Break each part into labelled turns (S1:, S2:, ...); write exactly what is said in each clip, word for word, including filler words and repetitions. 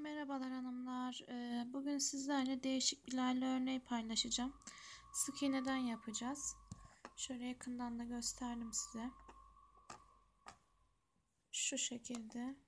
S1: Merhabalar hanımlar. Ee, Bugün sizlerle değişik bir lale örneği paylaşacağım. Sık iğneden yapacağız. Şöyle yakından da gösterdim size. Şu şekilde.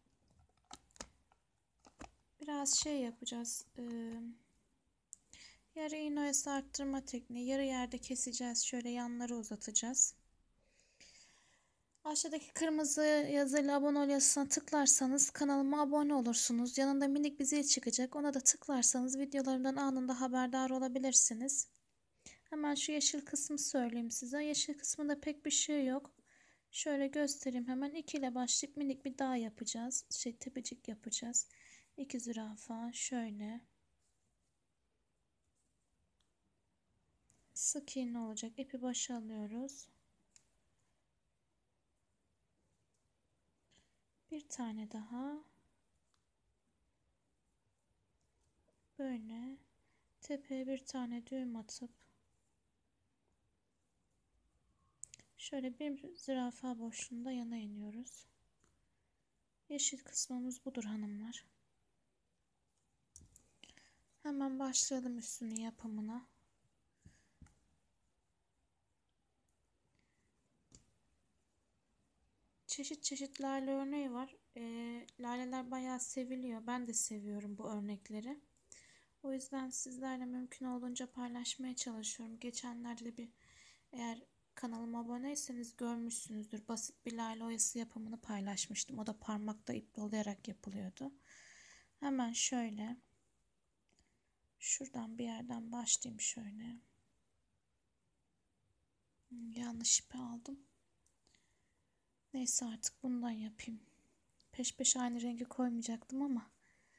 S1: Biraz şey yapacağız. Ee, yarı iğne oyası arttırma tekniği. Yarı yerde keseceğiz. Şöyle yanları uzatacağız. Aşağıdaki kırmızı yazılı abone ol yazısına tıklarsanız kanalıma abone olursunuz. Yanında minik bir zil çıkacak. Ona da tıklarsanız videolarımdan anında haberdar olabilirsiniz. Hemen şu yeşil kısmı söyleyeyim size. Yeşil kısmında pek bir şey yok. Şöyle göstereyim hemen. iki ile başlayıp minik bir dağ yapacağız. Şey tepecik yapacağız. iki zürafa şöyle. Sık iğne olacak. İpi başa alıyoruz. Bir tane daha. Böyle tepeye bir tane düğüm atıp şöyle bir zürafa boşluğunda yana iniyoruz. Yeşil kısmımız budur hanımlar. Hemen başlayalım üstünün yapımına. Çeşit çeşit lale örneği var. E, laleler bayağı seviliyor. Ben de seviyorum bu örnekleri. O yüzden sizlerle mümkün olduğunca paylaşmaya çalışıyorum. Geçenlerde de bir eğer kanalıma aboneyseniz görmüşsünüzdür. Basit bir lale oyası yapımını paylaşmıştım. O da parmakta ip dolayarak yapılıyordu. Hemen şöyle şuradan bir yerden başlayayım şöyle. Yanlış ipi aldım. Neyse artık bundan yapayım. Peş peşe aynı rengi koymayacaktım ama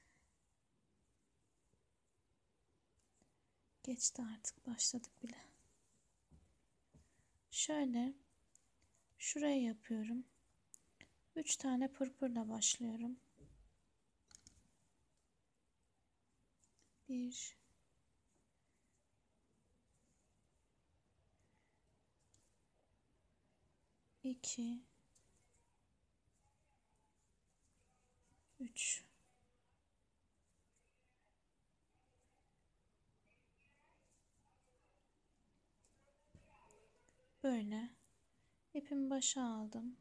S1: geçti artık. Başladık bile. Şöyle şuraya yapıyorum. üç tane pırpırla başlıyorum. bir iki üç böyle ipimi başa aldım.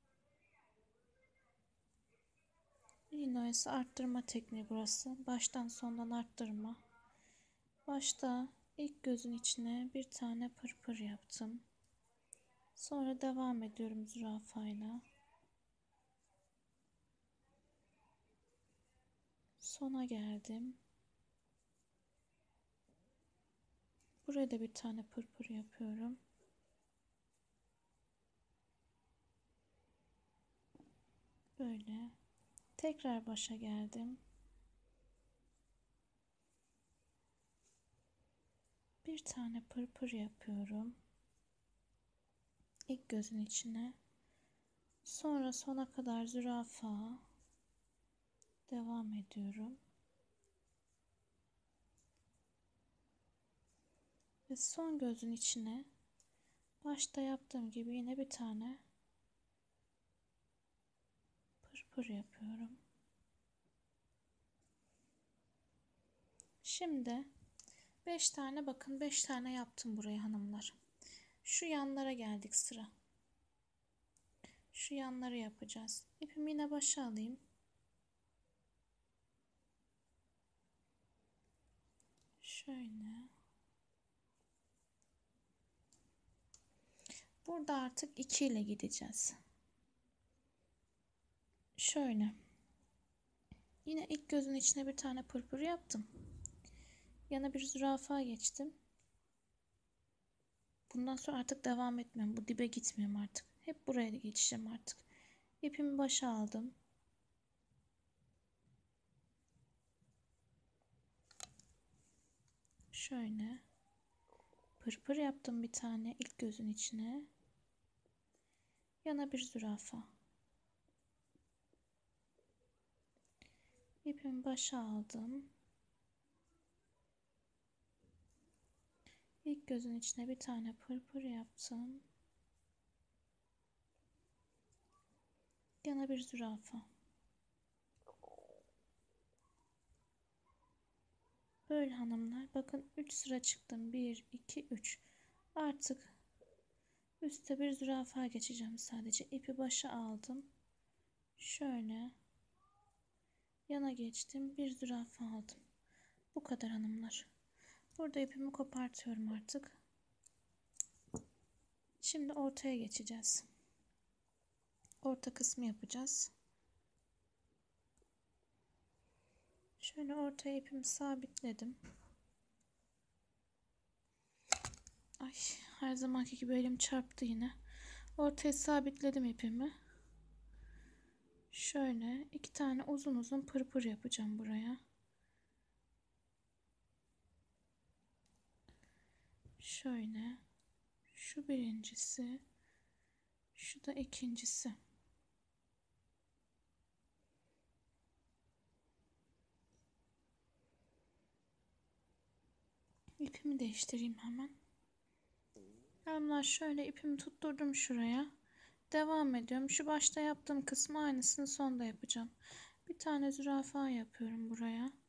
S1: İğne oyası arttırma tekniği burası. Baştan sondan arttırma. Başta ilk gözün içine bir tane pırpır yaptım. Sonra devam ediyorum zürafayla. Sona geldim. Buraya da bir tane pırpır yapıyorum. Böyle. Tekrar başa geldim. Bir tane pırpır yapıyorum. İlk gözün içine. Sonra sona kadar zürafa. Devam ediyorum. Ve son gözün içine başta yaptığım gibi yine bir tane pırpır yapıyorum. Şimdi beş tane bakın beş tane yaptım buraya hanımlar. Şu yanlara geldik sıra. Şu yanları yapacağız. İpimi yine başa alayım. Şöyle. Burada artık iki ile gideceğiz. Şöyle. Yine ilk gözün içine bir tane pırpır yaptım. Yana bir zürafa geçtim. Bundan sonra artık devam etmiyorum. Bu dibe gitmiyorum artık. Hep buraya geçeceğim artık. İpimi başa aldım. Şöyle. Pırpır yaptım bir tane ilk gözün içine. Yana bir zürafa. İpimi başa aldım. İlk gözün içine bir tane pırpır yaptım. Yana bir zürafa. Böyle hanımlar. Bakın üç sıra çıktım. bir, iki, üç. Artık üstte bir zürafa geçeceğim sadece. İpi başa aldım. Şöyle yana geçtim. Bir zürafa aldım. Bu kadar hanımlar. Burada ipimi kopartıyorum artık. Şimdi ortaya geçeceğiz. Orta kısmı yapacağız. Şöyle ortaya ipimi sabitledim. Ay, her zamanki gibi elim çarptı yine. Ortaya sabitledim ipimi. Şöyle iki tane uzun uzun pırpır yapacağım buraya. Şöyle. Şu birincisi. Şu da ikincisi. İpimi değiştireyim hemen. Hanımlar şöyle ipimi tutturdum şuraya. Devam ediyorum. Şu başta yaptığım kısmı aynısını sonda yapacağım. Bir tane zürafa yapıyorum buraya.